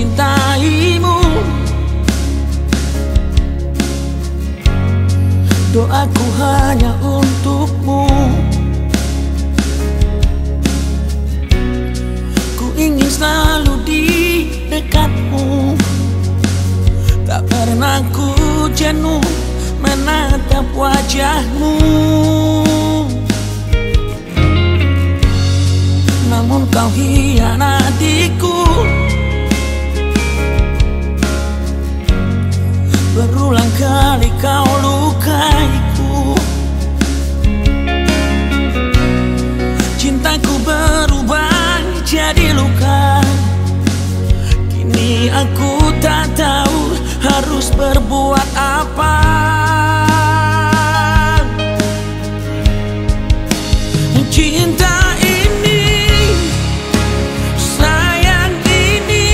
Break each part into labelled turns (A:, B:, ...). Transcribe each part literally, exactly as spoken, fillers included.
A: mencintaimu. Doaku hanya untukmu. Ku ingin selalu di dekatmu. Tak pernah ku jenuh menatap wajahmu. Namun kau hianatiku. Berulang kali kau lukaiku. Cintaku berubah jadi luka. Kini aku tak tahu harus berbuat apa. Cinta ini, sayang ini,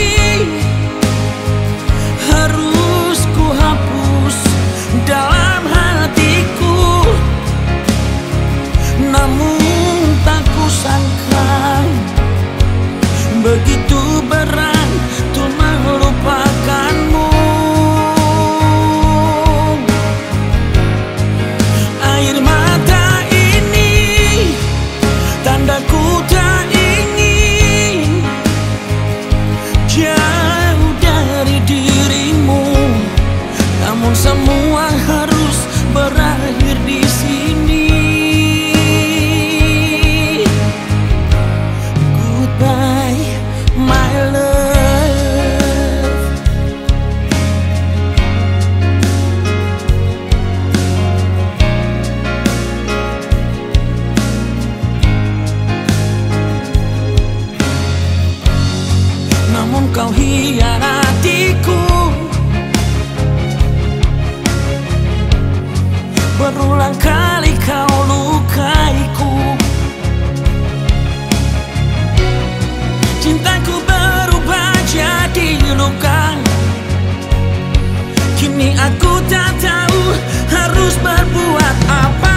A: harus ku hapus dalam hatiku. Namun tak kusangka begitu berat untuk melupakanmu. Air mata ini tandaku tak ingin jauh dari dirimu. Namun semua harus berakhir di sini. Goodbye, my love. Namun kau hianatiku. Berulang kali kau lukaiku. Cintaku berubah jadi luka. Kini aku tak tahu harus berbuat apa.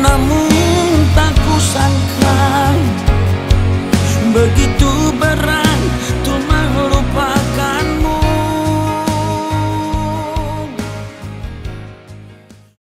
A: Namun tak kusangka begitu berat